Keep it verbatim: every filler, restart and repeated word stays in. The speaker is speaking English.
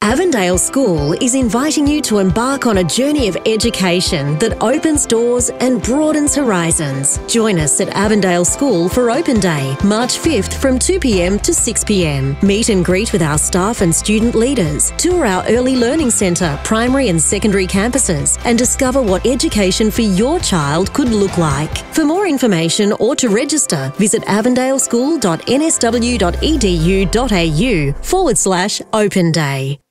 Avondale School is inviting you to embark on a journey of education that opens doors and broadens horizons. Join us at Avondale School for Open Day, March fifth from two p m to six p m. Meet and greet with our staff and student leaders, tour our Early Learning Centre, primary and secondary campuses, and discover what education for your child could look like. For more information or to register, visit avondaleschool dot n s w dot e d u dot a u forward slash open day.